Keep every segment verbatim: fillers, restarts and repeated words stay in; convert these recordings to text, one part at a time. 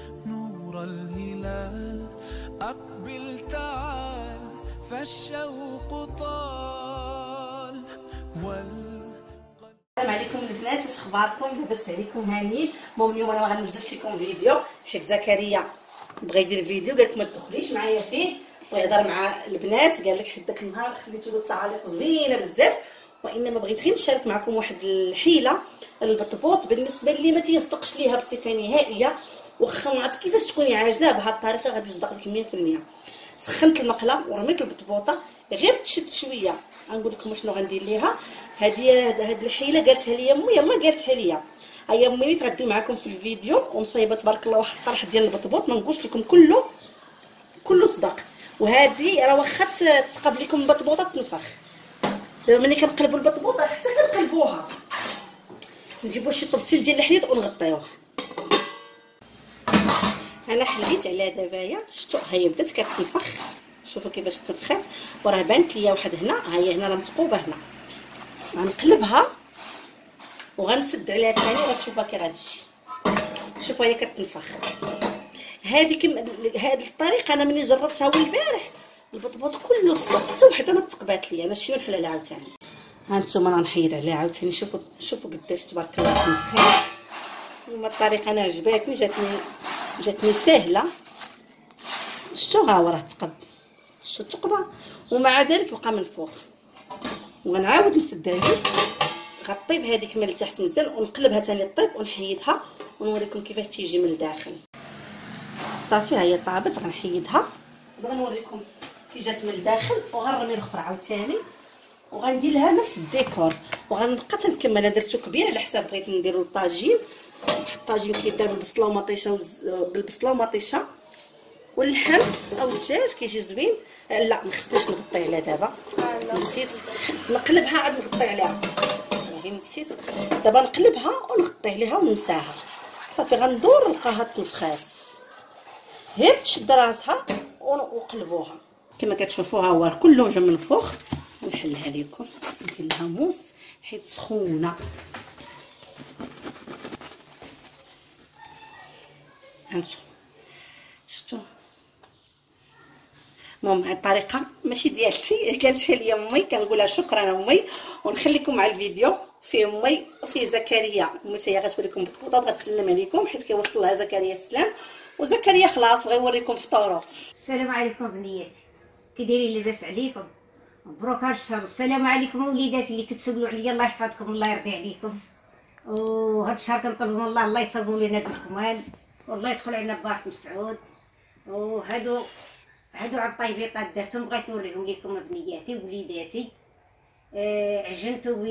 نور الهلال أقبل تعال فالشوق طال وال السلام عليكم البنات، واش اخباركم؟ لاباس عليكم؟ هانيين. المهم اليوم انا ما غنزلش لكم فيديو حيت زكريا بغى يدير فيديو، قالك ما تدخليش معايا فيه، بغى يهضر مع البنات، قال لك حيت داك النهار خليتو له التعاليق زوينه بزاف، وانما بغيت غير نشارك معكم واحد الحيله. البطبوط بالنسبه لي ما تيصدقش ليها بصفه نهائيه، واخا ما عرفت كيفاش تكوني عاجناه بهذه الطريقه غادي يصدق لك مية في المية. سخنت المقله ورميت البطبوطه غير تشد شويه. غنقول لكم شنو غندير ليها. هذه هاد الحيله قالتها لي امي، يلاه قالتها لي هيا امي تغديو معكم في الفيديو. ومصايبه تبارك الله واحد الطرح ديال البطبوط ما نقولش لكم كله كله صدق. وهذه راه واخا تقابل لكم البطبوطه تنفخ. دابا ملي كنقلبوا البطبوطه حتى كنقلبوها نجيبوا شي طبسيل ديال الحديد ونغطيوه. انا حليت عليها دابايا، شفتوا ها هي بدات كتنفخ، شوفوا كيفاش تنفخات، وراه بانت ليا واحد هنا، ها هي هنا راه متقوبه هنا. غنقلبها وغنسد عليها ثاني، غتشوفها كي غتجي. شوفوا هي كتنفخ. هذيك هذه الطريقه انا ملي جربتها اول البارح البطبوط كله صدق، حتى وحده ما تقبات لي. انا شنو نحلها عاوتاني، ها نتوما راه نحيد عليها عاوتاني. شوفوا شوفوا قداش تبارك الله تنفخات. وما الطريقه انا عجباتني، جاتني جاتني سهله. شفتوا ها هو راه تقب، شفتوا الثقبه، ومع ذلك بقى منفوخ. وغنعاود نسد عليه، غطيب هذيك من التحت مزيان ونقلبها ثاني طيب ونحيدها ونوريكم كيفاش تيجي من الداخل. صافي ها هي طابت، غنحيدها دابا نوريكم كي جات من الداخل. وغنرمي الاخرى عاوتاني وغندير لها نفس الديكور. وغنبقى تنكمل. انا درتو كبير على حساب بغيت نديرو الطاجين. واحد الطاجين كيدار بالبصله ومطيشه بالبصله ومطيشه واللحم او الدجاج كيجي زوين. لا ما خصنيش نغطي عليها دابا، نسيت نقلبها عاد نغطي عليها، غير نسيت. دابا نقلبها ونغطي عليها وننساها. صافي غندور نلقاها تنفخات، غير تشد راسها ونقلبوها كما كتشوفوها. هو كله جا منفوخ. نحلها لكم، ندير لها موس حيت سخونه. هانتو شفتوا. المهم هاد الطريقه ماشي ديالتي، قالتها لي امي، كنقولها شكرا امي. ونخليكم مع الفيديو فيه امي وفيه زكريا. امي حتى هي غتوريكم بطبوطه بغات تسلم عليكم حيت كيوصل لها زكريا السلام. وزكريا خلاص بغا يوريكم فطورو. السلام عليكم بنياتي، كي دايرين؟ لاباس عليكم؟ مبروك هاد الشهر. السلام عليكم وليداتي اللي كتسولوا عليا، الله يحفظكم الله يرضي عليكم. وهاد الشهر كنطلب من الله الله يصوبوا لنا بالكمال والله يدخل علينا ببارك مسعود. وهادو هادو عاد طيبيطات درتهم بغيت نوريهم لكم بنياتي ووليداتي. آه عجنتو ب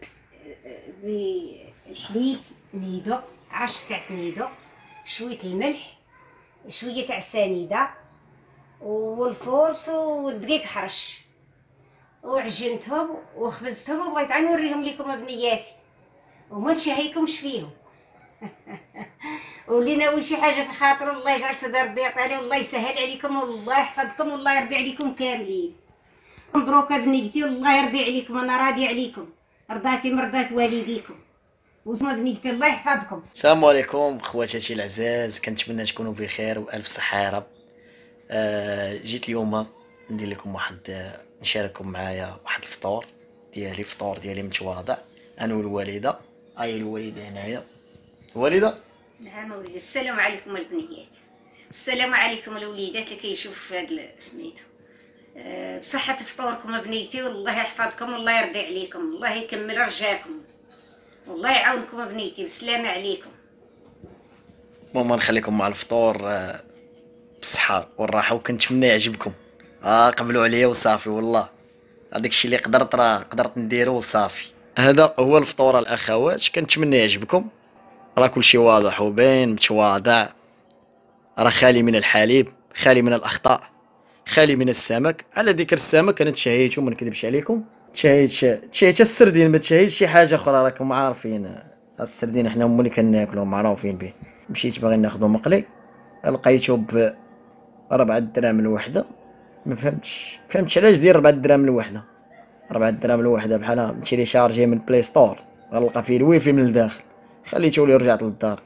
بالحليب نيدو، عاشق تاع نيدو، شويه الملح، شويه تاع السنيده والفورس والدقيق حرش، وعجنتهم وخبزتهم وبغيت عاد نوريهم لكم بنياتي وما نشهيكمش فيهم. واللي ناوي شي حاجه في خاطر الله يجعل صدر ربي يعطيها والله يسهل عليكم والله يحفظكم والله يرضي عليكم كاملين. مبروك بنيتي والله يرضي عليكم، انا راضي عليكم، رضاتي مرضات والديكم وزما بنيتي الله يحفظكم. السلام عليكم خواتاتي العزاز، كنتمنى تكونوا بخير والف صحه يا رب. آه جيت اليوم ندير لكم واحد، نشارككم معايا واحد الفطور ديالي، فطور ديالي متواضع انا والوالده. هاي الوالده هنايا، الوالده. نعم وليدي. السلام عليكم البنيات، السلام عليكم الوليدات اللي كيشوفوا في هذا سميتو. أه بصحة فطوركم بنيتي والله يحفظكم والله يرضي عليكم، الله يكمل رجاكم والله يعاونكم بنيتي، بسلامة عليكم. ماما نخليكم مع الفطور آه بالصحة والراحة، وكنتمنى يعجبكم. اه قبلوا عليا وصافي، والله هذاك الشيء اللي قدرت راه قدرت نديرو وصافي. هذا هو الفطور الاخوات، كنتمنى يعجبكم. راه كلشي واضح وباين متواضع، راه خالي من الحليب، خالي من الاخطاء، خالي من السمك. على ذكر السمك انا تشهيت وما نكذبش عليكم، تشهيت تشهيت السردين، ما تشهيتش شي حاجه اخرى. راكم عارفين السردين حنا هما اللي كناكلو معروفين به. مشيت باغي ناخذو مقلي لقيتو ب ربعة دراهم الوحده. ما فهمتش فهمتش علاش دير ربعة دراهم الوحده. ربعة دراهم الوحده بحال نشري شارجي من بلاي ستور غنلقى فيه الويفي من الداخل. خليته لي ورجعت للدار.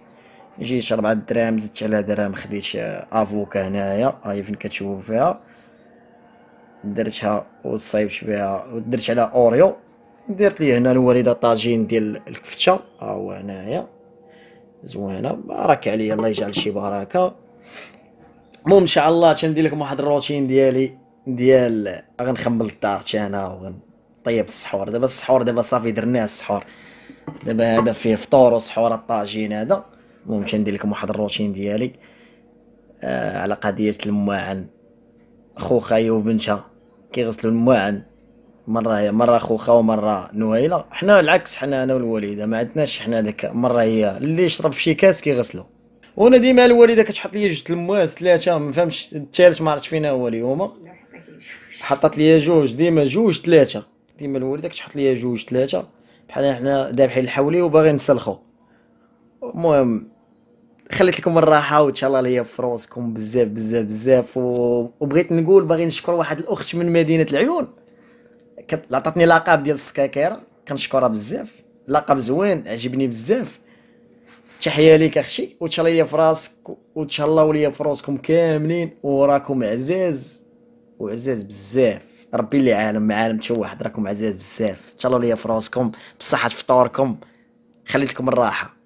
جيت ربعة دراهم زدت على درهم خديت افوكا هنايا هاي فين كتشوفوا فيها درتها وصايبت بها ودرت على اوريو. درت لي هنا الوالده طاجين ديال الكفته ها هو هنايا زوينه بارك عليا الله يجعل شي بركه. المهم ان شاء الله تندير لكم واحد الروتين ديالي ديال غنخمل الدار انا وغنطيب السحور. دابا السحور دابا صافي درناه السحور دابا هذا فيه فطور وسحور الطاجين هذا. المهم تندير لكم واحد الروتين ديالي آه على قضيه الماعن. خوخايا وبنتها كيغسلوا الماعن مره مره خوخا ومره نويله. حنا العكس حنا انا والوالده ما عندناش حنا داك مره هي اللي يشرب في شي كاس كيغسلو. وانا ديما الوالده كتحط لي جوج المواس ثلاثه ما فهمتش الثالث ما عرفتش فين هو اليوم حطت لي جوج ديما جوج ثلاثه ديما الوالده كتحط لي جوج ثلاثه بحال حنا ذابحين الحولي وباغي نسلخو. المهم خليت لكم الراحه وان شاء الله ليا في راسكم بزاف بزاف بزاف و... وبغيت نقول باغي نشكر واحد الاخت من مدينه العيون كت... عطاتني لقب ديال السكاكيره كنشكرها بزاف. لقب زوين عجبني بزاف. تحيه ليك اختي وان شاء الله ليا في راسك وان شاء الله وليا في راسكم كاملين وراكم عزاز وعزاز بزاف. ربي اللي عالم ما عالم حتى واحد راكم عزاز بزاف. ان شاء الله ليا في راسكم بصحه فطوركم. خليت لكم الراحه.